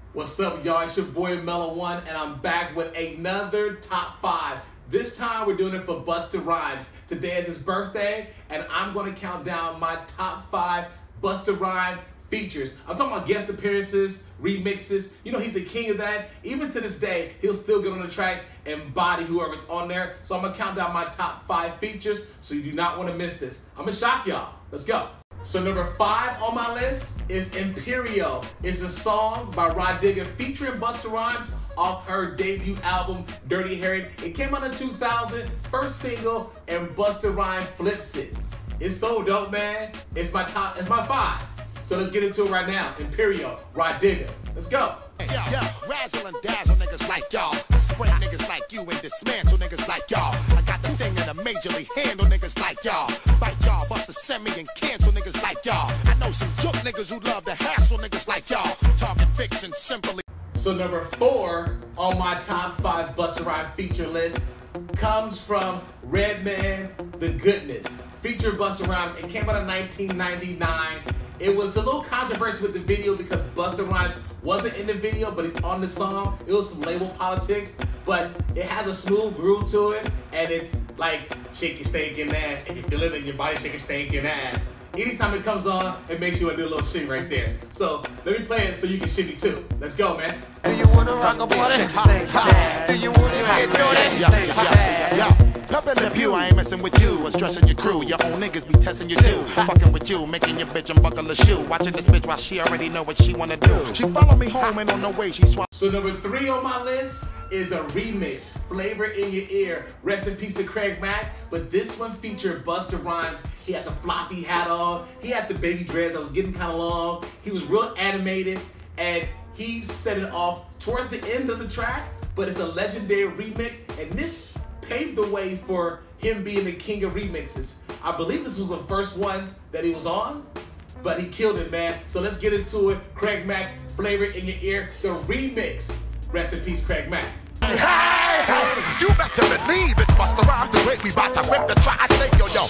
What's up, y'all? It's your boy Melloe Won, and I'm back with another top 5. This time we're doing it for Busta Rhymes. Today is his birthday, and I'm going to count down my top 5 Busta Rhymes features. I'm talking about guest appearances, remixes. You know, he's a king of that. Even to this day, he'll still get on the track and body whoever's on there. So I'm going to count down my top 5 features, so you do not want to miss this. I'm going to shock y'all. Let's go. So number 5 on my list is Imperial. It's a song by Rah Digga featuring Busta Rhymes off her debut album, Dirty Harry. It came out in 2000, first single, and Busta Rhymes flips it. It's so dope, man. It's my 5. So let's get into it right now. Imperial, Rah Digga. Let's go. Yeah, razzle and dazzle niggas like y'all. Spray niggas like you and dismantle niggas like y'all. I got the thing in a majorly handle niggas like y'all. Bite y'all, bust a semi and cancel niggas like y'all. I know some joke niggas who love to hassle niggas like y'all. Talking fiction simply. So number 4 on my top 5 Busta Rhymes feature list comes from Redman, The Goodness. Featured Busta Rhymes. It came out in 1999. It was a little controversial with the video because Busta Rhymes wasn't in the video, but he's on the song. It was some label politics, but it has a smooth groove to it, and it's like shake your stinking ass. If you feel it in your body, shake your stinking ass. Anytime it comes on, it makes you want to do a little shimmy right there. So let me play it so you can shimmy too. Let's go, man. Do you want to rock a party? Do you want to do that? Yeah. Pep in the pew, I ain't messing with you or stressing your crew. Your own niggas be testing you too. Fucking with you, making your bitch unbuckle a shoe. Watching this bitch while she already know what she wanna do. She follow me home and on the way she swap. So number 3 on my list is a remix, Flavor in Your Ear. Rest in peace to Craig Mack, but this one featured Busta Rhymes. He had the floppy hat on, he had the baby dreads that was getting kind of long. He was real animated, and he set it off towards the end of the track, but it's a legendary remix, and this paved the way for him being the king of remixes. I believe this was the first one that he was on, but he killed it, man. So let's get into it. Craig Mack's Flavor in Your Ear, the remix. Rest in peace, Craig Mack. Hey, you better believe it's Busta Rhymes the way we bout to rip the tri-state, yo.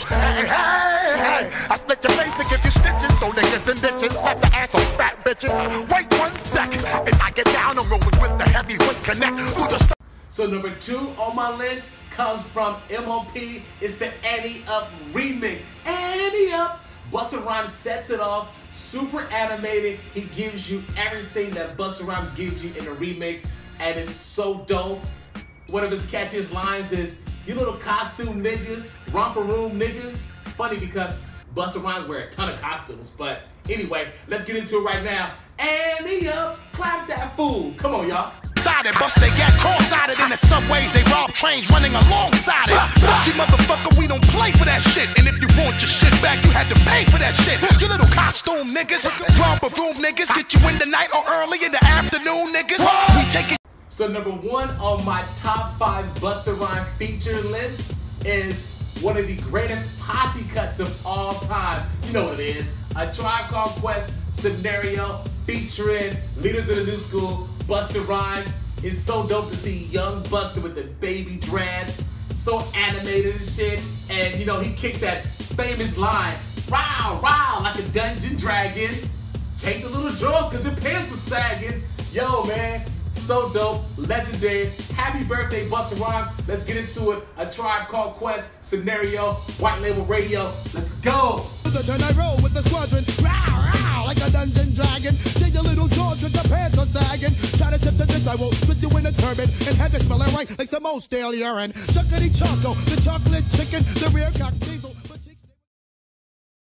Hey, I split your face and give you stitches, throw niggas in ditches, slap the ass on fat bitches. Wait 1 second, as I get down, I'm rolling with the heavyweight connect through the. So number 2 on my list comes from MOP. It's the Annie Up remix. Annie Up. Busta Rhymes sets it off, super animated. He gives you everything that Busta Rhymes gives you in a remix, and it's so dope. One of his catchiest lines is, "You little costume niggas, romper room niggas." Funny because Busta Rhymes wear a ton of costumes, but anyway, let's get into it right now. Annie Up, clap that fool. Come on, y'all. Bust they got cross-sided in the subways, they rob trains running alongside it. See, motherfucker, we don't play for that shit. And if you want your shit back, you had to pay for that shit. You little costume niggas, romper room niggas, get you in the night or early in the afternoon niggas. We take it. So number 1 on my top 5 Busta Rhymes feature list is one of the greatest posse cuts of all time. You know what it is. A Tribe Called Quest scenario featuring leaders of the new school, Busta Rhymes. It's so dope to see young Busta with the baby dreads, so animated and shit. And you know, he kicked that famous line, "Row, row, like a dungeon dragon. Take the little drawers cause your pants was sagging." Yo, man, so dope, legendary. Happy birthday, Busta Rhymes. Let's get into it. A Tribe Called Quest scenario, White Label Radio. Let's go. Then I roll with the squadron, row, row, like a dungeon dragon. Take your little jaws cause your pants are sagging. Try to step to this, I will put you in a turban and have it smelling right like some old stale urine. Chuckity choco, the chocolate chicken, the